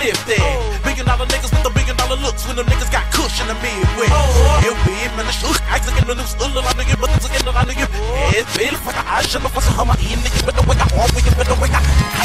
flip that. $1 billion niggas with the $1 billion looks when them niggas got kush in the Midwest. Heel be man, ich عايزك انه نوصل للعنية بس انه العنية فين فتح عشان نفسها ما ينك بدو وقع وقع بدو وقع.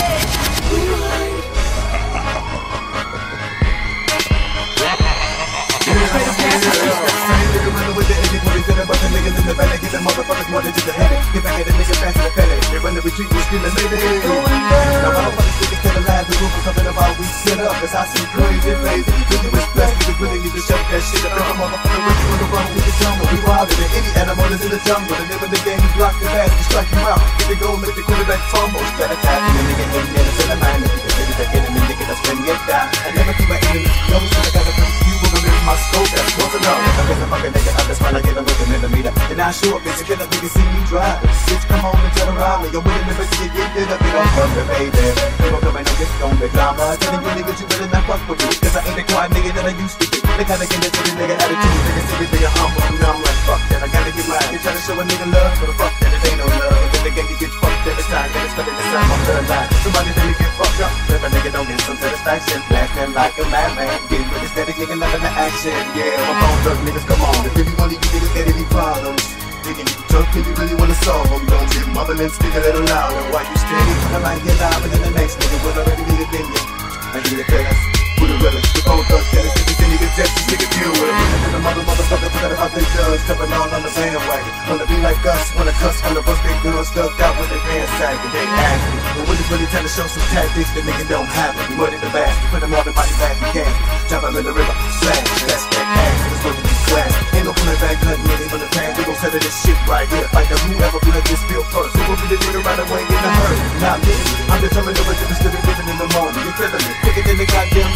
But the niggas in the belly get the motherfuckers more than just a headache. Get back at the nigga fast and panic. They run the retreat, we screaming, lady. Now motherfuckers niggas tell the lies, the roof is something about we set up. Cause I see crazy lazy. Niggas with stress, niggas really need to shut that shit up. If a motherfucker with you in the wrong, we can tell me we wild than any animal that's in the jungle. The name of the game is block the pass, we strike you out. Get the goal, make the quarterback fumble. Better tap in the nigga, hitting in the center line. Nigga, niggas that get him in, nigga, that's bring it down. I never keep my enemies close, I gotta come to you with a my scope, that's close enough. If I get a fucking nigga, I just wanna get him with a millimeter. And I show up, bitch, kill a nigga, see me drive. Bitch, come on and turn around me. You're willing to bitch, get it up, you don't come to baby. You don't come and don't get stoned, big drama. Telling you niggas, you better not fuck with me. Cause I ain't the quiet nigga that I used to be. They kinda get into the nigga attitude. Nigga see me being humble, and now I'm like, fuck that. I gotta get mine. You try to show a nigga love, but fuck that, it ain't no love. If the game, you get fucked every time. Gotta spend it inside my third line. Somebody really get fucked up. If a nigga don't get some satisfaction, blast them like a madman. Get with the static nigga, loving the action. Yeah, my phone thugs, niggas, come on. If really one of you niggas got any problems, thinking you tough and you really wanna solve them, don't get mumbling, speak a little louder. While you steady, I might get louder than the next nigga will already be the thing. I give you the feelings, with the realest, the phone thugs, jealous, if you see niggas just nigga deal with it. And the motherfucker forgot about they judge, coming on the bandwagon. Wanna be like us, wanna cuss, wanna bust their guns, stuck out with their pants sagging. They acting, but when it's really time to show some tactics, the nigga don't have it. We mud in the basket, put them all in body back, we can't. Drop them in the river, slash, that's that ass, it's supposed to be class. Ain't no pulling back, nothing really from the past. We gon' settle this shit right here. Like the whoever be like this feel first. Who will be the nigga right away in the hurt? Not me. I'm determined to resist, still be living in the moment. You feeling it? Quicker than the goddamn